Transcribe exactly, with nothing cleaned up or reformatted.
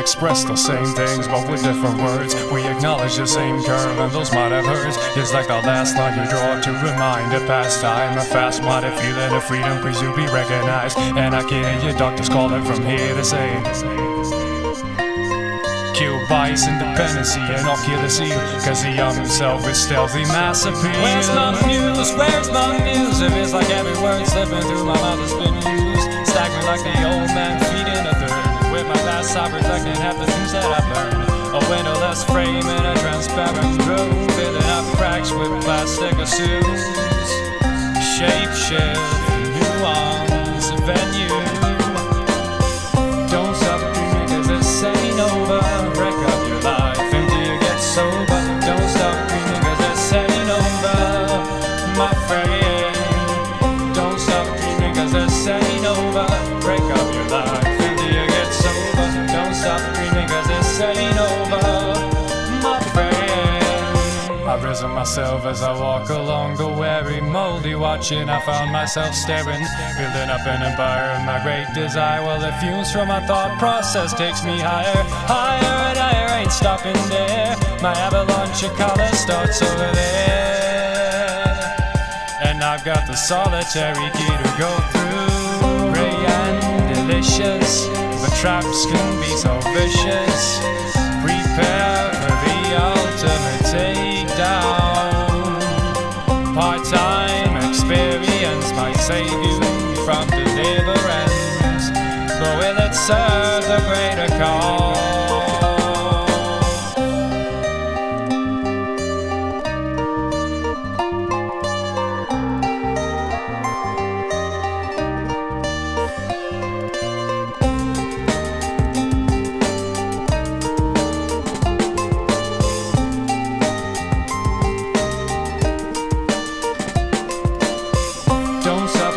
express the same things, but with different words. We acknowledge the same curve, and those might-have-heareds is like the last line you draw to remind a past time. A fast-minded feeling of freedom, please you be recognized. And I can hear your doctors calling from here to say, kill bias, independency, and akilles-heel, cause the young himself is stealthy, mass appeal. Where's my muse? Where's my muse? It feels like every word slipping through my mouth has been used. Staggering like the old man feeding a third. With my past I reflecting half the things that I've learned. A windowless frame in a transparent room, filling up cracks with plastic assumes. Shapeshift, nuance, venue. Don't stop dreaming cause this ain't over. Wreck up your life until you get sober. Don't stop dreaming cause this ain't over, my friend. Don't stop dreaming cause this ain't over. Break up your life until you get sober. Don't stop dreaming cause this ain't over, my friend. I've risen myself as I walk along the weary, moldy watching. I found myself staring, building up an empire of my great desire. Well, the fumes from my thought process takes me higher, higher and higher, ain't stopping there. My avalanche of color starts over there, and I've got the solitary key to go through. Ray and delicious, but traps can be so vicious. Prepare for the ultimate takedown. Part-time experience might save you from deliverance, but will it serve the greater cause? Don't stop